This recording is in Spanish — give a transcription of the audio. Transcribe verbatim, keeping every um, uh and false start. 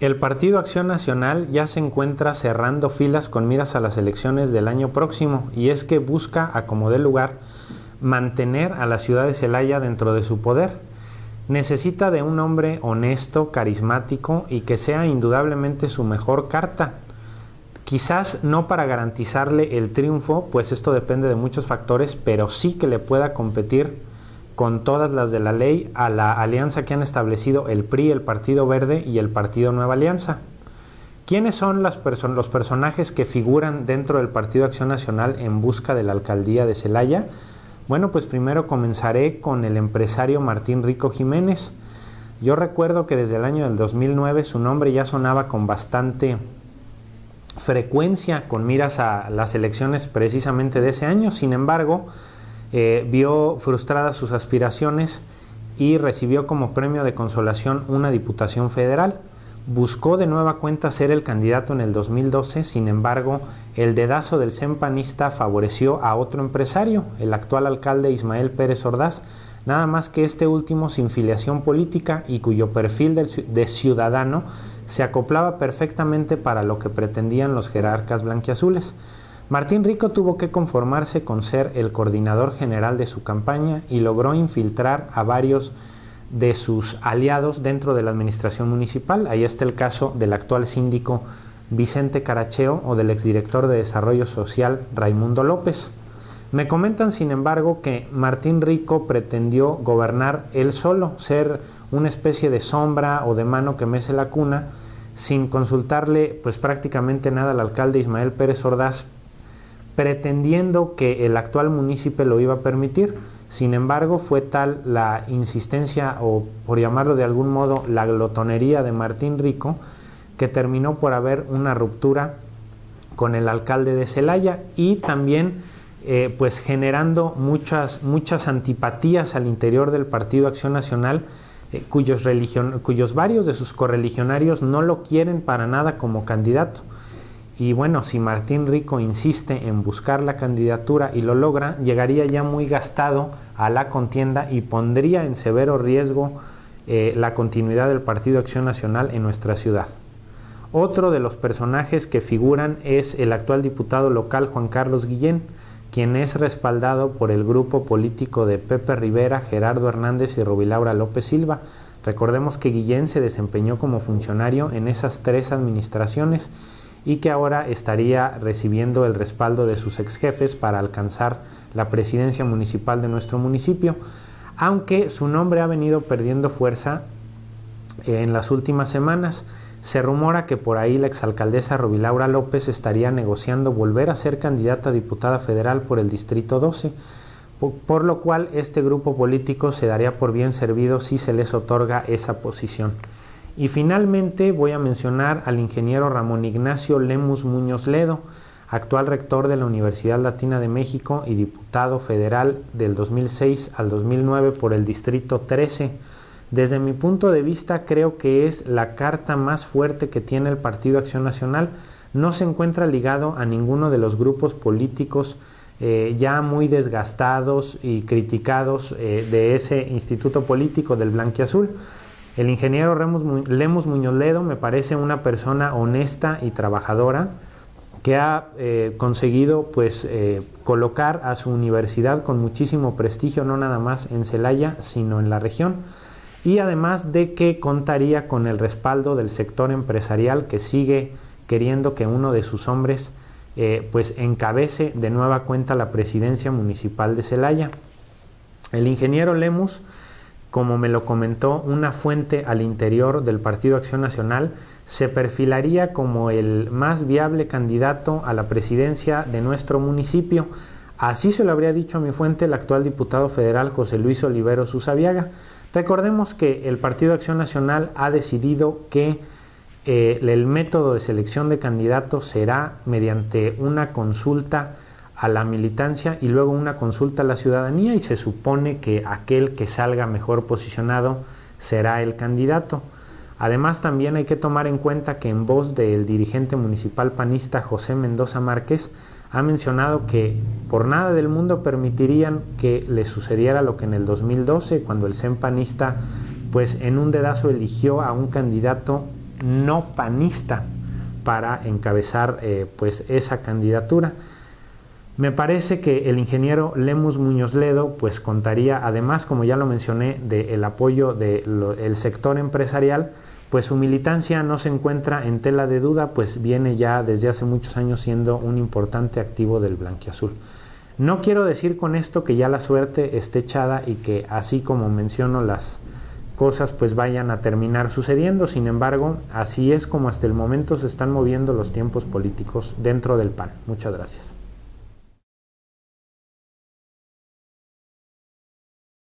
El Partido Acción Nacional ya se encuentra cerrando filas con miras a las elecciones del año próximo, y es que busca, a como dé lugar, mantener a la ciudad de Celaya dentro de su poder. Necesita de un hombre honesto, carismático y que sea indudablemente su mejor carta. Quizás no para garantizarle el triunfo, pues esto depende de muchos factores, pero sí que le pueda competir con todas las de la ley a la alianza que han establecido el P R I, el Partido Verde y el Partido Nueva Alianza. ¿Quiénes son las perso- los personajes que figuran dentro del Partido Acción Nacional en busca de la alcaldía de Celaya? Bueno, pues primero comenzaré con el empresario Martín Rico Jiménez. Yo recuerdo que desde el año del dos mil nueve su nombre ya sonaba con bastante frecuencia con miras a las elecciones precisamente de ese año. Sin embargo, Eh, vio frustradas sus aspiraciones y recibió como premio de consolación una diputación federal. Buscó de nueva cuenta ser el candidato en el dos mil doce, sin embargo, el dedazo del C E N panista favoreció a otro empresario, el actual alcalde Ismael Pérez Ordaz, nada más que este último sin filiación política y cuyo perfil de, de ciudadano se acoplaba perfectamente para lo que pretendían los jerarcas blanquiazules. Martín Rico tuvo que conformarse con ser el coordinador general de su campaña y logró infiltrar a varios de sus aliados dentro de la administración municipal. Ahí está el caso del actual síndico Vicente Caracheo o del exdirector de Desarrollo Social Raimundo López. Me comentan, sin embargo, que Martín Rico pretendió gobernar él solo, ser una especie de sombra o de mano que mece la cuna, sin consultarle pues prácticamente nada al alcalde Ismael Pérez Ordaz, pretendiendo que el actual municipio lo iba a permitir. Sin embargo, fue tal la insistencia, o por llamarlo de algún modo, la glotonería de Martín Rico, que terminó por haber una ruptura con el alcalde de Celaya y también eh, pues generando muchas, muchas antipatías al interior del Partido Acción Nacional, eh, cuyos, religion, cuyos varios de sus correligionarios no lo quieren para nada como candidato. Y bueno, si Martín Rico insiste en buscar la candidatura y lo logra, llegaría ya muy gastado a la contienda y pondría en severo riesgo eh, la continuidad del Partido Acción Nacional en nuestra ciudad. Otro de los personajes que figuran es el actual diputado local Juan Carlos Guillén, quien es respaldado por el grupo político de Pepe Rivera, Gerardo Hernández y Rubilaura López Silva. Recordemos que Guillén se desempeñó como funcionario en esas tres administraciones y que ahora estaría recibiendo el respaldo de sus ex jefes para alcanzar la presidencia municipal de nuestro municipio, aunque su nombre ha venido perdiendo fuerza en las últimas semanas. Se rumora que por ahí la exalcaldesa Rubilaura López estaría negociando volver a ser candidata a diputada federal por el Distrito doce, por, por lo cual este grupo político se daría por bien servido si se les otorga esa posición. Y finalmente voy a mencionar al ingeniero Ramón Ignacio Lemus Muñoz Ledo, actual rector de la Universidad Latina de México y diputado federal del dos mil seis al dos mil nueve por el Distrito trece. Desde mi punto de vista, creo que es la carta más fuerte que tiene el Partido Acción Nacional. No se encuentra ligado a ninguno de los grupos políticos eh, ya muy desgastados y criticados eh, de ese instituto político del blanquiazul. El ingeniero Lemus Muñoz Ledo me parece una persona honesta y trabajadora que ha eh, conseguido pues eh, colocar a su universidad con muchísimo prestigio, no nada más en Celaya, sino en la región, y además de que contaría con el respaldo del sector empresarial que sigue queriendo que uno de sus hombres eh, pues encabece de nueva cuenta la presidencia municipal de Celaya. El ingeniero Lemus, como me lo comentó una fuente al interior del Partido Acción Nacional, se perfilaría como el más viable candidato a la presidencia de nuestro municipio. Así se lo habría dicho a mi fuente el actual diputado federal José Luis Oliveros Usabiaga. Recordemos que el Partido Acción Nacional ha decidido que eh, el método de selección de candidatos será mediante una consulta a la militancia y luego una consulta a la ciudadanía, y se supone que aquel que salga mejor posicionado será el candidato. Además, también hay que tomar en cuenta que en voz del dirigente municipal panista José Mendoza Márquez ha mencionado que por nada del mundo permitirían que le sucediera lo que en el dos mil doce, cuando el C E N panista pues en un dedazo eligió a un candidato no panista para encabezar eh, pues esa candidatura. Me parece que el ingeniero Lemus Muñoz Ledo pues contaría, además, como ya lo mencioné, del apoyo del sector empresarial, pues su militancia no se encuentra en tela de duda, pues viene ya desde hace muchos años siendo un importante activo del blanquiazul. No quiero decir con esto que ya la suerte esté echada y que así como menciono las cosas pues vayan a terminar sucediendo. Sin embargo, así es como hasta el momento se están moviendo los tiempos políticos dentro del P A N. Muchas gracias.